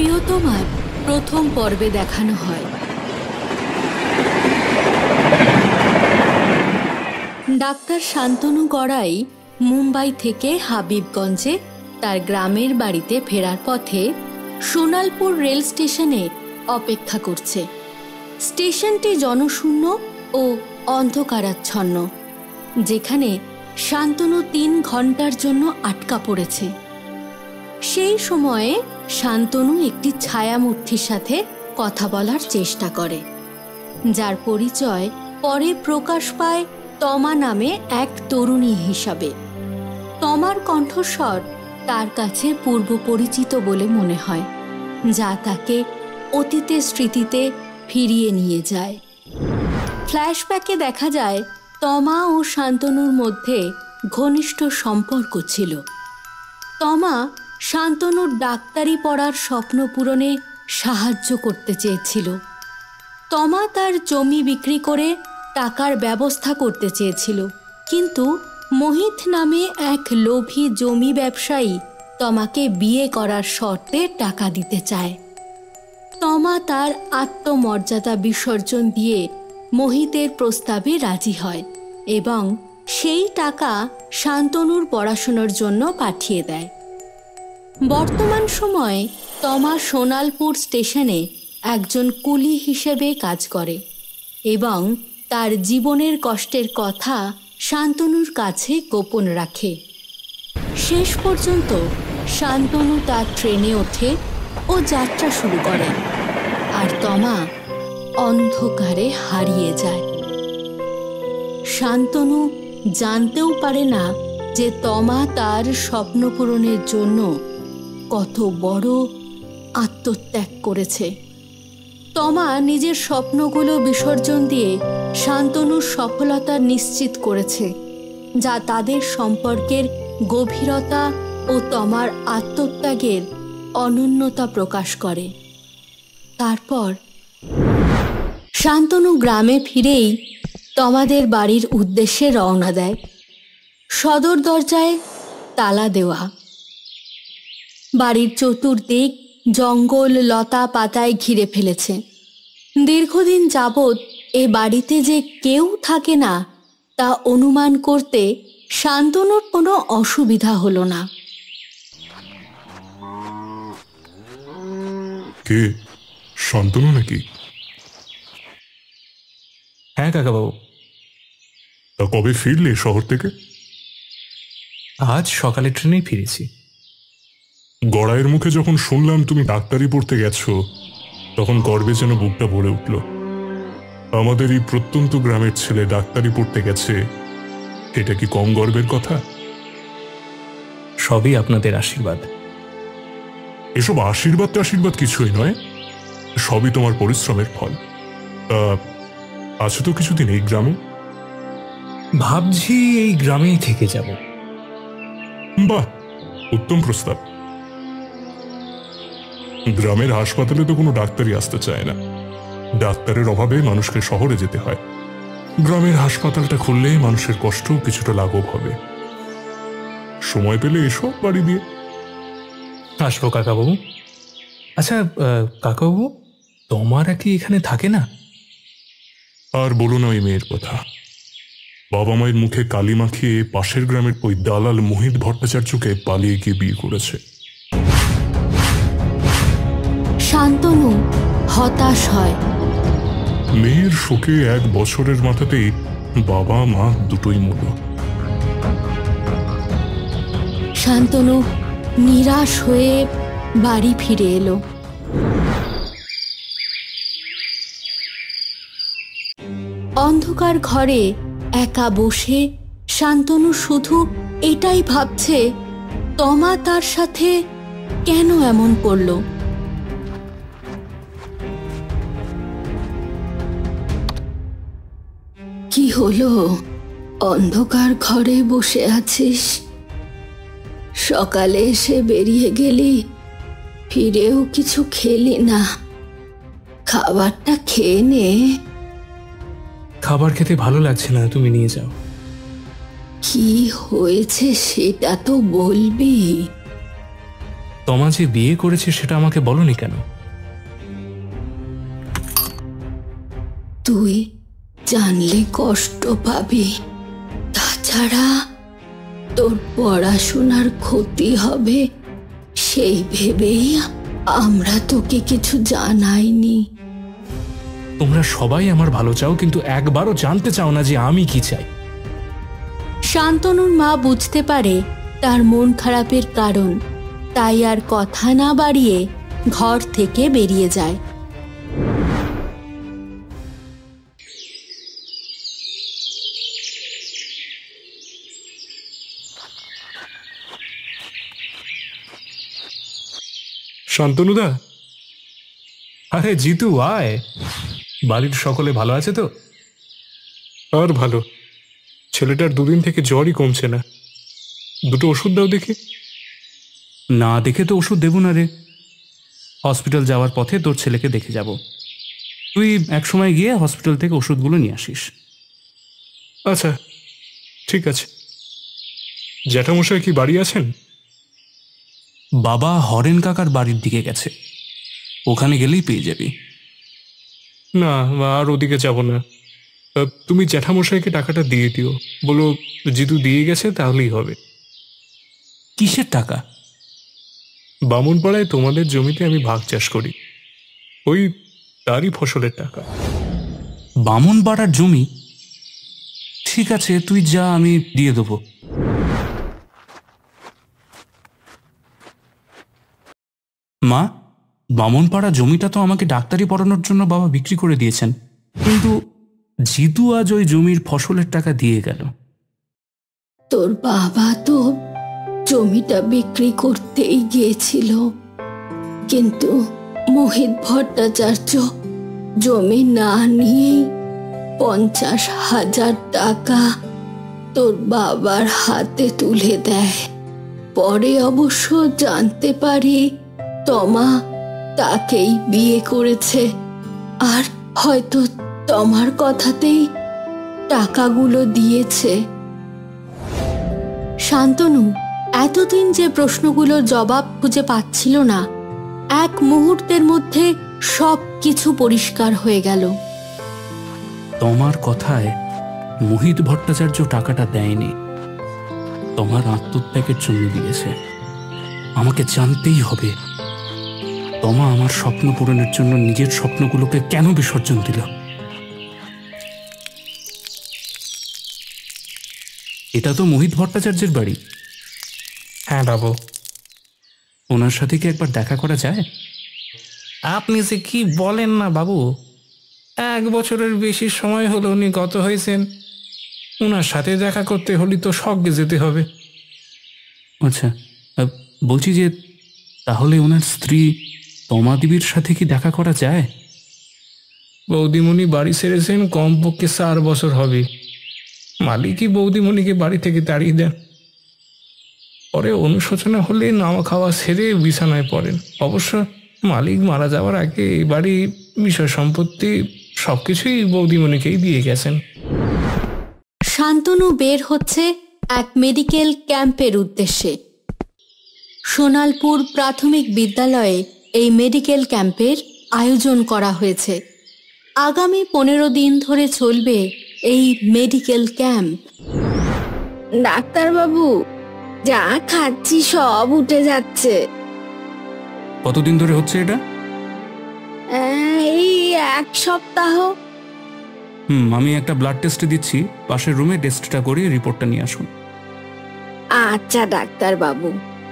প্রিয়তমার প্রথম পর্বে দেখানো হয় ডাক্তার শান্তনু গড়াই মুম্বাই থেকে হাবিবগঞ্জে তার গ্রামের বাড়িতে ফেরার পথে সোনালপুর রেল স্টেশনে অপেক্ষা করছে। স্টেশনটি জনশূন্য ও অন্ধকারাচ্ছন্ন, যেখানে শান্তনু 3 ঘন্টার জন্য আটকা পড়েছে। সেই সময়ে শান্তনু একটি ছায়ামূর্তির সাথে কথা বলার চেষ্টা করে, যার পরিচয় পরে প্রকাশ পায় তমা নামে এক তরুণী হিসাবে। তমার কণ্ঠস্বর তার কাছে পূর্ব পরিচিত বলে মনে হয়, যা তাকে অতীতের স্মৃতিতে ফিরিয়ে নিয়ে যায়। ফ্ল্যাশব্যাকে দেখা যায় তমা ও শান্তনুর মধ্যে ঘনিষ্ঠ সম্পর্ক ছিল। তমা শান্তনুর ডাক্তারি পড়ার স্বপ্ন পূরণে সাহায্য করতে চেয়েছিল। তমা তার জমি বিক্রি করে টাকার ব্যবস্থা করতে চেয়েছিল, কিন্তু মোহিত নামে এক লোভী জমি ব্যবসায়ী তমাকে বিয়ে করার শর্তে টাকা দিতে চায়। তমা তার আত্মমর্যাদা বিসর্জন দিয়ে মোহিতের প্রস্তাবে রাজি হয় এবং সেই টাকা শান্তনুর পড়াশোনার জন্য পাঠিয়ে দেয়। বর্তমান সময়ে তমা সোনালপুর স্টেশনে একজন কুলি হিসেবে কাজ করে এবং তার জীবনের কষ্টের কথা শান্তনুর কাছে গোপন রাখে। শেষ পর্যন্ত শান্তনু তার ট্রেনে ওঠে ও যাত্রা শুরু করে, আর তমা অন্ধকারে হারিয়ে যায়। শান্তনু জানতেও পারে না যে তমা তার স্বপ্ন পূরণের জন্য কত বড় আত্মত্যাগ করেছে। তমা নিজের স্বপ্নগুলো বিসর্জন দিয়ে শান্তনুর সফলতা নিশ্চিত করেছে, যা তাদের সম্পর্কের গভীরতা ও তমার আত্মত্যাগের অনন্যতা প্রকাশ করে। তারপর শান্তনু গ্রামে ফিরেই তমাদের বাড়ির উদ্দেশ্যে রওনা দেয়। সদর দরজায় তালা দেওয়া। বাড়ির চতুর্দিক জঙ্গল লতা পাতায় ঘিরে ফেলেছে। দীর্ঘদিন যাবৎ এ বাড়িতে যে কেউ থাকে না তা অনুমান করতে শান্তনুর কোনো অসুবিধা হলো না। কে? শান্তনু নাকি? হ্যাঁ কাকাবাবু। তা কবে ফিরলে শহর থেকে? আজ সকালে ট্রেনেই ফিরেছি। গড়াইয়ের মুখে যখন শুনলাম তুমি ডাক্তারি পড়তে গেছো, তখন গর্বে যেন বুকটা ভরে উঠল। আমাদের এই প্রত্যন্ত গ্রামের ছেলে ডাক্তারি পড়তে গেছে, এটা কি কম গর্বের কথা? সবই আপনাদের আশীর্বাদ। এসব আশীর্বাদ কিছুই নয়, সবই তোমার পরিশ্রমের ফল। আছো তো কিছুদিন এই গ্রামে? ভাবছি এই গ্রামেই থেকে যাব। বাহ, উত্তম প্রস্তাব। গ্রামের হাসপাতালে তো কোনো ডাক্তারই আসতে চায় না। ডাক্তারের অভাবে মানুষকে শহরে যেতে হয়। গ্রামের হাসপাতালটা খুললে মানুষের কষ্ট কিছুটা লাঘব হবে। সময় পেলে এসো বাড়ি দিয়ে। আসবো কাকাবাবু। আচ্ছা কাকাবাবু, তোমারা কি এখানে থাকে না? আর বলো না ওই মেয়ের কথা। বাবা মায়ের মুখে কালি মাখিয়ে পাশের গ্রামের ওই দালাল মোহিত ভট্টাচার্যকে পালিয়ে গিয়ে বিয়ে করেছে। শান্তনু হতাশ হয়। মেয়ের শোকে 1 বছরের মাথাতেই বাবা মা দুটোই মূল্য। শান্তনু নিরাশ হয়ে বাড়ি ফিরে এলো। অন্ধকার ঘরে একা বসে শান্তনু শুধু এটাই ভাবছে, তমা তার সাথে কেন এমন করল। কি হলো? অন্ধকার ঘরে বসে আছিস? সকালে এসে বেরিয়ে গেলি, ফিরেও কিছু খেলি না। খাবারটা খেয়ে নে। খাবার খেতে ভালো লাগছে না, তুমি নিয়ে যাও। কি হয়েছে সেটা তো বলবি। তমা যে বিয়ে করেছে সেটা আমাকে বলনি কেন? তুই জানলে কষ্ট পাবি, তাছাড়া তোর পড়াশোনার ক্ষতি হবে সেই ভেবেই আমরা তোকে কিছু জানাইনি। তোমরা সবাই আমার ভালো চাও, কিন্তু একবারও জানতে চাও না যে আমি কি চাই। শান্তনুর মা বুঝতে পারে তার মন খারাপের কারণ, তাই আর কথা না বাড়িয়ে ঘর থেকে বেরিয়ে যায়। শান্তনুদা, আরে জিতু, আয়। বাড়ির সকলে ভালো আছে তো? আর ভালো। ছেলেটার দুদিন থেকে জ্বরই কমছে না। দুটো ওষুধ দাও দেখি। না দেখে তো ওষুধ দেব না রে। হসপিটাল যাওয়ার পথে তোর ছেলেকে দেখে যাব। তুই একসময় গিয়ে হসপিটাল থেকে ওষুধগুলো নিয়ে আসিস। আচ্ছা, ঠিক আছে। জ্যাঠামশাই কি বাড়ি আছেন? বাবা হরেন কাকার বাড়ির দিকে গেছে, ওখানে গেলেই পেয়ে যাবি। না, আর ওদিকে যাব না। তুমি জ্যাঠামশাইকে টাকাটা দিয়ে দিও, বলো জিতু দিয়ে গেছে, তাহলেই হবে। কিসের টাকা? বামুনপাড়ায় তোমাদের জমিতে আমি ভাগ চাষ করি, ওই তারই ফসলের টাকা। বামুনপাড়ার জমি? ঠিক আছে, তুই যা, আমি দিয়ে দেবো। মা, বামুনপাড়া জমিটা তো আমাকে ডাক্তারি পড়ানোর জন্য বাবা বিক্রি করে দিয়েছেন, কিন্তু জিতু আজ ওই জমির ফসলের টাকা দিয়ে গেল। তোর বাবা তো জমিটা বিক্রি করতেই গিয়েছিল, কিন্তু মোহিত ভট্টাচার্য জমি না নিয়েই 50,000 টাকা তোর বাবার হাতে তুলে দেয়। পরে অবশ্য জানতে পারি তমা তাকেই বিয়ে করেছে, আর হয়তো তমার কথাতেই টাকাগুলো দিয়েছে। শান্তনু এতদিন যে প্রশ্নগুলোর জবাব খুঁজে পাচ্ছিল না, এক মুহূর্তের মধ্যে সব কিছু পরিষ্কার হয়ে গেল। তোমার কথায় মোহিত ভট্টাচার্য টাকাটা দেয়নি, তোমার আত্মত্যাগের জন্য দিয়েছে। আমাকে জানতেই হবে তোমা আমার স্বপ্ন পূরণের জন্য নিজের স্বপ্নগুলোকে কেন বিসর্জন দিল। এটা তো মোহিত ভট্টাচার্যের বাড়ি। হ্যাঁ বাবু। ওনার সাথে কি একবার দেখা করা যায়? আপনি যে কি বলেন না বাবু, 1 বছরের বেশি সময় হলো উনি গত হয়েছেন। ওনার সাথে দেখা করতে হলে তো স্বর্গে যেতে হবে। আচ্ছা, বলছি যে তাহলে ওনার স্ত্রী তমা দেবীর সাথে কি দেখা করা যায়? বৌদিমণি বাড়ি ছেড়েছেন কমপক্ষে 4 বছর হবে। মালিকই বৌদিমণিকে বাড়ি থেকে তাড়িয়ে দেন। পরে অনুশোচনা হলে নাওয়া খাওয়া ছেড়ে বিছানায় পড়েন। অবশ্য মালিক মারা যাওয়ার আগে এই বাড়ি, বিষয় সম্পত্তি সবকিছুই বৌদিমণিকেই দিয়ে গেছেন। শান্তনু বের হচ্ছে এক মেডিকেল ক্যাম্পের উদ্দেশ্যে। সোনালপুর প্রাথমিক বিদ্যালয়ে এই মেডিকেল ক্যাম্পের আয়োজন করা হয়েছে। আগামী 15 দিন ধরে চলবে এই মেডিকেল ক্যাম্প। ডাক্তারবাবু, যা খাচ্ছি সব উঠে যাচ্ছে। কতদিন ধরে হচ্ছে এটা? এই 1 সপ্তাহ। আমি একটা ব্লাড টেস্ট দিচ্ছি, পাশের রুমে টেস্টটা করে রিপোর্টটা নিয়ে আসুন। আচ্ছা ডাক্তারবাবু।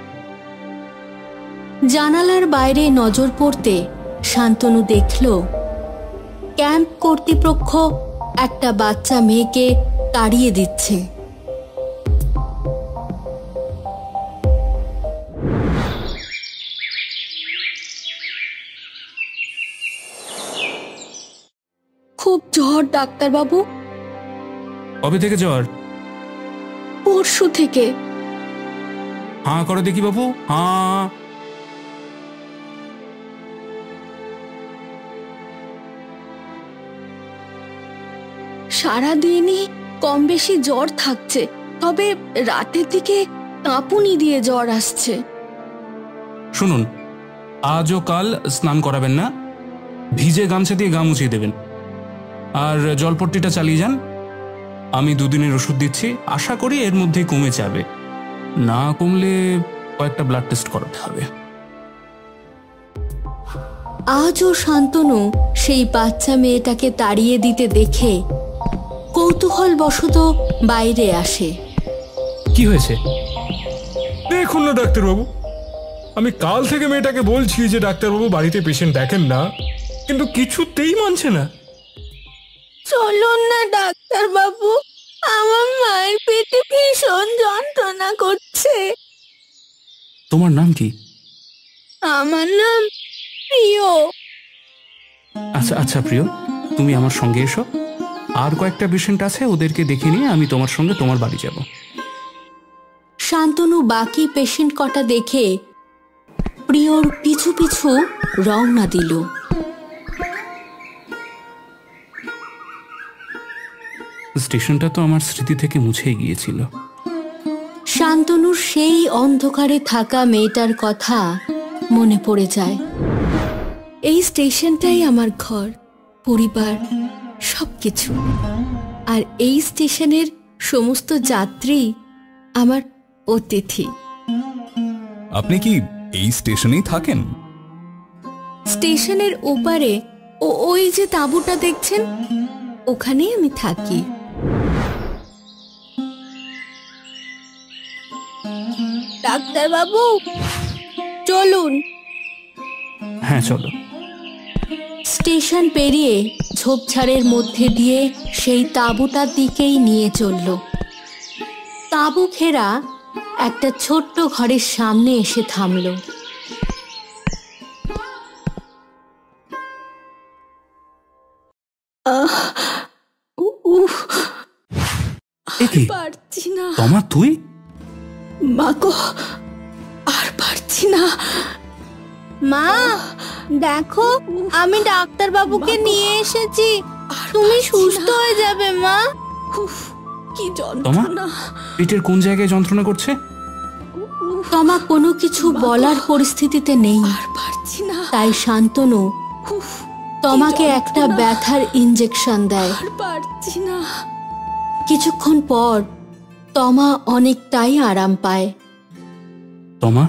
জানালার বাইরে নজর পড়তে শান্তনু দেখল ক্যাম্প কর্তৃপক্ষ একটা বাচ্চা মেয়েকে তাড়িয়ে দিচ্ছে। খুব জ্বর ডাক্তারবাবু। কবে থেকে জ্বর? পরশু থেকে। হাঁ করো দেখি বাবু, হাঁ। সারাদিনই কম বেশি জ্বর থাকছে, তবে রাতের দিকে কাঁপুনি দিয়ে জ্বর আসছে। শুনুন, আজ ও কাল স্নান করাবেন না, ভিজে গামছা দিয়ে গা মুছিয়ে দেবেন, আর জলপট্টিটা চালিয়ে যান। আমি 2 দিনের ওষুধ দিচ্ছি, আশা করি এর মধ্যেই কমে যাবে। না কমলে কয়েকটা ব্লাড টেস্ট করাতে হবে। আজও শান্তনু সেই বাচ্চা মেয়েটাকে তাড়িয়ে দিতে দেখে কৌতূহলবশত বাইরে আসে। কি হয়েছে? দেখুন না ডাক্তারবাবু, আমি কাল থেকে মেয়েটাকে বলছি যে ডাক্তারবাবু বাড়িতে পেশেন্ট দেখেন না, কিন্তু কিছুতেই মানছে না। চলুন না ডাক্তারবাবু, আমার মায়ের পেটে ভীষণ যন্ত্রণা করছে। তোমার নাম কি? আমার নাম প্রিয়। আচ্ছা আচ্ছা প্রিয়, তুমি আমার সঙ্গে এসো। আর কয়েকটা পেশেন্ট আছে, ওদেরকে দেখে নিয়ে আমি তোমার সঙ্গে তোমার বাড়ি যাব। শান্তনু বাকি পেশেন্ট কটা দেখে প্রিয়র পিছু পিছু রওনা দিল। স্টেশনটা তো আমার স্মৃতি থেকে মুছেই গিয়েছিল। শান্তনুর সেই অন্ধকারে থাকা মেয়েটার কথা মনে পড়ে যায়। এই স্টেশনটাই আমার ঘর, পরিবার, সবকিছু। আর এই স্টেশনের সমস্ত যাত্রী আমার অতিথি। আপনি কি এই স্টেশনেই থাকেন? স্টেশনের ওপারে ওই যে তাঁবুটা দেখছেন, ওখানেই আমি থাকি। ডাক্তারবাবু চলুন। হ্যাঁ চলো। স্টেশন পেরিয়ে ঝোপঝাড়ের মধ্যে দিয়ে সেই তাঁবুটার দিকেই নিয়ে চলল। তাঁবু ঘেরা একটা ছোট্ট ঘরের সামনে এসে থামল। পারছি না। তোমার তুই? মাগো, আর পারছি না। মা দেখো, আমি ডাক্তারবাবুকে নিয়ে এসেছি, তুমি সুস্থ হয়ে যাবে মা। কি যন্ত্রণা! পেটের কোন জায়গায় যন্ত্রণা করছে? তমা কোনো কিছু বলার পরিস্থিতিতে নেই। তাই শান্তনু তমাকে একটা ব্যথার ইনজেকশন দেয়। কিছুক্ষণ পর তমা অনেকটাই আরাম পায়। তমা,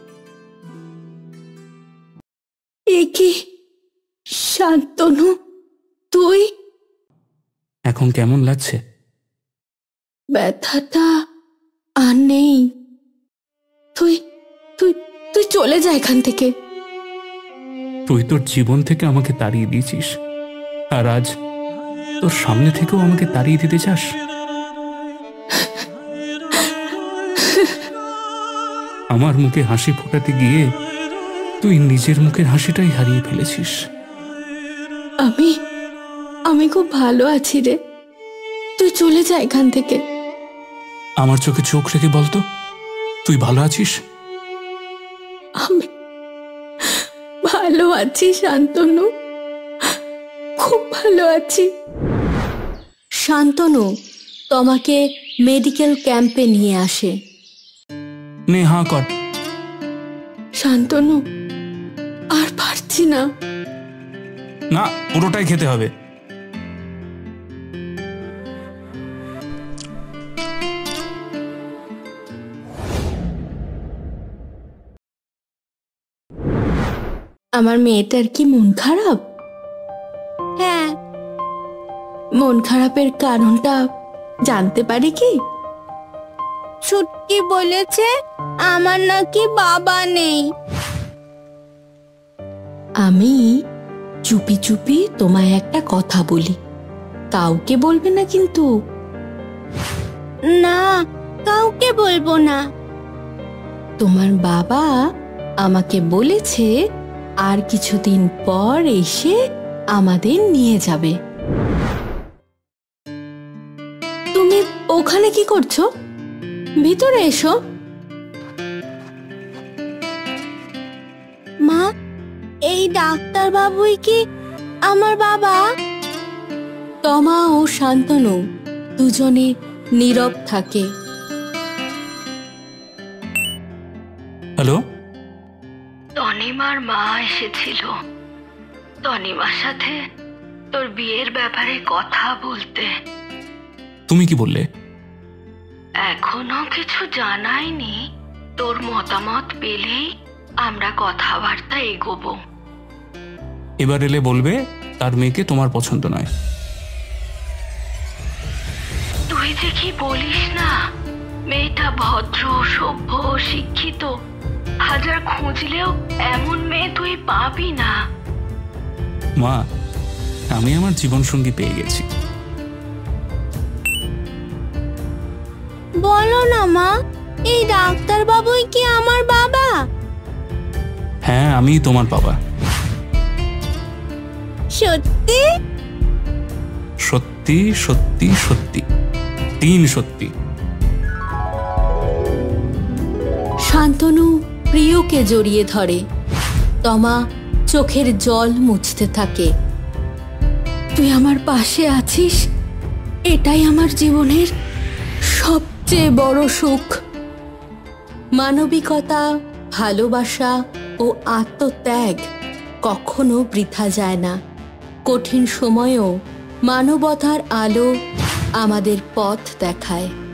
কি শান্তনু, তুই? এখন কেমন লাগছে? ব্যথাটা আর নেই। তুই তুই তুই চলে যা এখান থেকে। তুই তোর জীবন থেকে আমাকে তাড়িয়ে দিয়েছিস, আর আজ তোর সামনে থেকেও আমাকে তাড়িয়ে দিতে চাস? আমার মুখে হাসি ফোটাতে গিয়ে তুই নিজের মুখের হাসিটাই হারিয়ে ফেলেছিস। আমি খুব ভালো আছি রে, তুই চলে যা এখান থেকে। আমার চোখে চোখ রেখে বলতো, তুই ভালো আছিস? আমি ভালো আছি শান্তনু, খুব ভালো আছি। শান্তনু তোমাকে মেডিকেল ক্যাম্পে নিয়ে আসে। নে হাঁ কর। শান্তনু, আর পারছি না। না, পুরোটাই খেতে হবে। আমার মেয়েটার কি মন খারাপ? হ্যাঁ। মন খারাপের কারণটা জানতে পারি কি? ছুটকি বলেছে আমার নাকি বাবা নেই। আমি চুপি চুপি তোমায় একটা কথা বলি, কাউকে বলবে না কিন্তু। না, কাউকে বলবো না। তোমার বাবা আমাকে বলেছে আর কিছুদিন পর এসে আমাদের নিয়ে যাবে। তুমি ওখানে কি করছো? ভিতরে এসো। মা, এই ডাক্তার বাবুই কি আমার বাবা? তমা ও শান্তনু দুজনে নীরব থাকে। হ্যালো, তনিমার মা এসেছিল তনিমার সাথে তোর বিয়ের ব্যাপারে কথা বলতে। তুমি কি বললে? এখনো কিছু জানাইনি, তোর মতামত পেলেই আমরা কথাবার্তা এগোবো। এবার এলে বলবে তার মেয়েকে তোমার পছন্দ নয়। তুই যে কি বলিস না, মেয়েটা ভদ্র, সভ্য, শিক্ষিত, হাজার খুঁজলেও এমন মেয়ে তুই পাবি না। মা, আমি আমার জীবনসঙ্গী পেয়ে গেছি। বলো না মা, এই ডাক্তার বাবুই কি আমার বাবা? হ্যাঁ, আমি তোমার বাবা। সত্যি? সত্যি সত্যি সত্যি, 3 সত্যি। শান্তনু প্রিয়কে জড়িয়ে ধরে। তমা চোখের জল মুছতে থাকে। তুই আমার পাশে আছিস, এটাই আমার জীবনের সবচেয়ে বড় সুখ। মানবিকতা, ভালোবাসা ও আত্মত্যাগ কখনো বৃথা যায় না। কঠিন সময়েও মানবতার আলো আমাদের পথ দেখায়।